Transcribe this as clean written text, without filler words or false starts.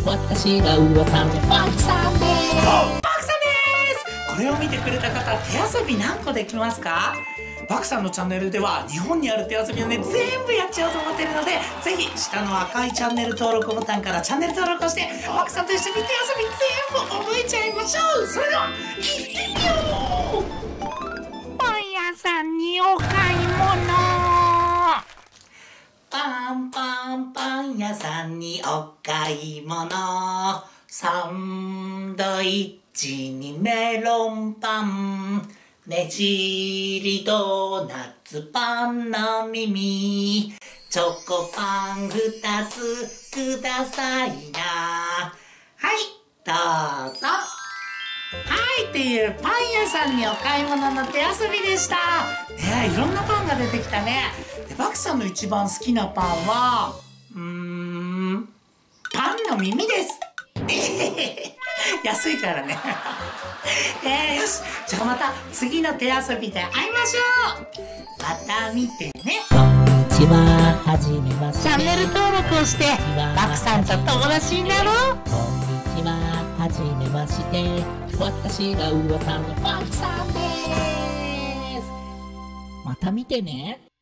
私が噂のパクさんです。 パクさんです。これを見てくれた方、手遊び何個できますか？パクさんのチャンネルでは日本にある手遊びをね、全部やっちゃおうと思ってるので、ぜひ下の赤いチャンネル登録ボタンからチャンネル登録をして、パクさんと一緒に手遊び全部覚えちゃいましょう。それでは行ってみよう。 パン屋さんにお買い物。 パンパンパン屋さんにお買い物。サンドイッチにメロンパン、ねじりドーナツパンの耳、チョコパン2つくださいな。はい、どうぞ。はいっていうパン屋さんにお買い物の手遊びでした。ねえ、いろんなパンが出てきたね。で、バクさんの一番好きなパンはパンの耳です。安いからね。よし、じゃあまた次の手遊びで会いましょう。また見てね。 こんにちは、はじめまして。 チャンネル登録をしてバクさんと友達になろう。 こんにちは、はじめまして。私が噂のパクさんです。また見てね。